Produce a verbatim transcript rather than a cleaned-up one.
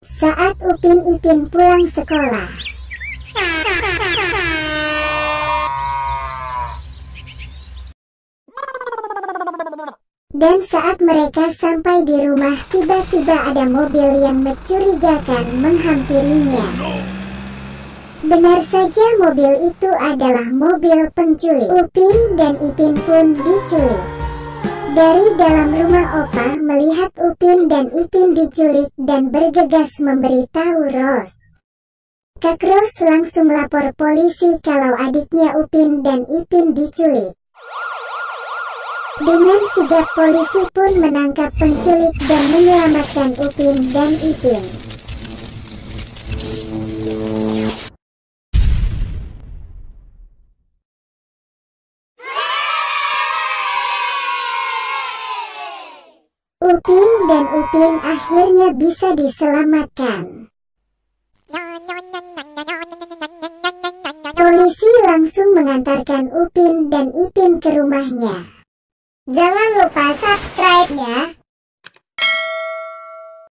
Saat Upin Ipin pulang sekolah, dan saat mereka sampai di rumah, tiba-tiba ada mobil yang mencurigakan menghampirinya. Benar saja, mobil itu adalah mobil penculik. Upin dan Ipin pun diculik. Dari dalam rumah, Opa melihat Upin dan Ipin diculik dan bergegas memberitahu Ros. Kak Ros langsung lapor polisi kalau adiknya Upin dan Ipin diculik. Dengan sigap polisi pun menangkap penculik dan menyelamatkan Upin dan Ipin. Upin dan Upin akhirnya bisa diselamatkan. Polisi langsung mengantarkan Upin dan Ipin ke rumahnya. Jangan lupa subscribe ya.